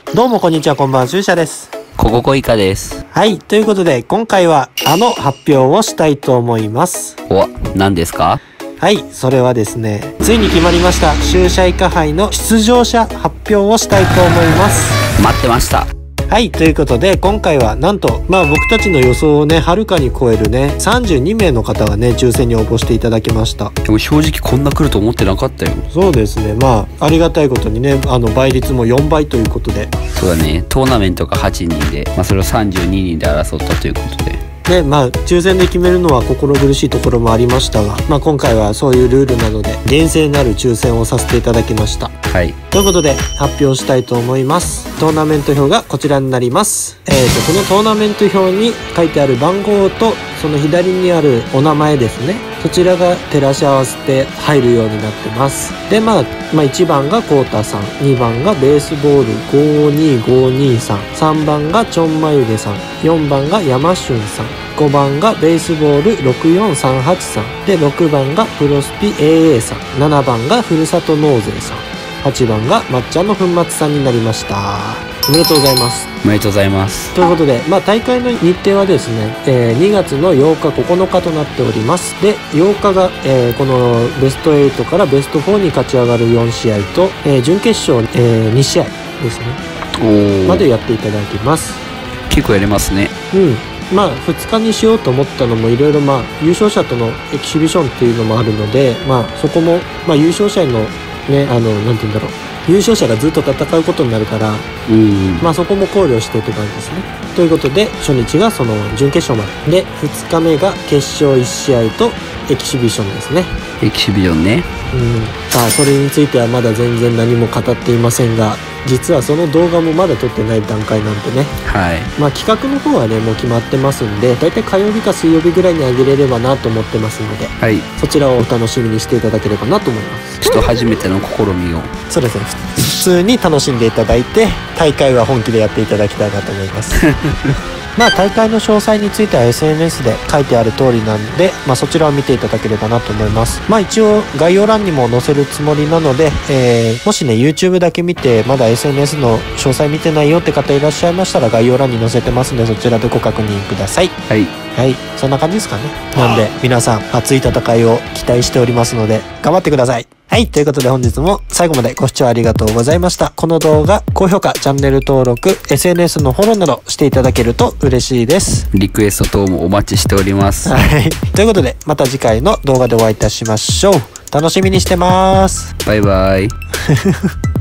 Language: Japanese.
どうもこんにちは、こんばんは、しゅうしゃです。 こここいかです。 はい、ということで今回は発表をしたいと思います。 何ですか？ はい、それはですね、ついに決まりました。しゅうしゃいか杯の出場者発表をしたいと思います。 待ってました。 はい、ということで今回はなんと僕たちの予想をねはるかに超えるね32名の方がね抽選に応募していただきました。 でも正直こんな来ると思ってなかったよ。 そうですね、ありがたいことにね倍率も4倍ということで。 そうだね、トーナメントが8人で、それを32人で争ったということでで抽選で決めるのは心苦しいところもありましたが、今回はそういうルールなので厳正なる抽選をさせていただきました。 はい、 ということで発表したいと思います。トーナメント表がこちらになります。このトーナメント表に書いてある番号とその左にあるお名前ですね、そちらが照らし合わせて入るようになってます。で1番がコウタさん、2番がベースボール52523さん、3番がちょんまゆげさん、4番が山俊さん、5番がベースボール64383さんで、6番がプロスピ AA さん、7番がふるさと納税さん、8番が抹茶の粉末さんになりました。おめでとうございます。 おめでとうございます。 ということで、大会の日程はですね、2月の8日9日となっております。で8日が、このベスト8からベスト4に勝ち上がる4試合と、準決勝、2試合ですねまでやっていただきます。 結構やれますね。 2日にしようと思ったのもいろいろ優勝者とのエキシビションっていうのもあるので、そこも、優勝者のねなんて言うんだろう、優勝者がずっと戦うことになるから、そこも考慮してって感じですね。ということで初日がその準決勝までで、2日目が決勝1試合とエキシビションですね。 エキシビションね。 それについてはまだ全然何も語っていませんが、実はその動画もまだ撮ってない段階なんでね。企画の方はねもう決まってますんで、だいたい火曜日か水曜日ぐらいに上げれればなと思ってますので、そちらをお楽しみにしていただければなと思います。 ちょっと初めての試みを。 そうですね、普通に楽しんでいただいて、大会は本気でやっていただきたいなと思います大会の詳細については SNS で書いてある通りなんで、そちらを見ていただければなと思います。一応概要欄にも載せるつもりなので、もしね YouTube だけ見てまだ SNS の詳細見てないよって方いらっしゃいましたら、概要欄に載せてますので、そちらでご確認ください。そんな感じですかね。なんで皆さん熱い戦いを期待しておりますので頑張ってください。ということで本日も最後までご視聴ありがとうございました。この動画高評価、チャンネル登録、 SNS のフォローなどしていただけると嬉しいです。 リクエスト等もお待ちしております。 ということでまた次回の動画でお会いいたしましょう。楽しみにしてます。 バイバイ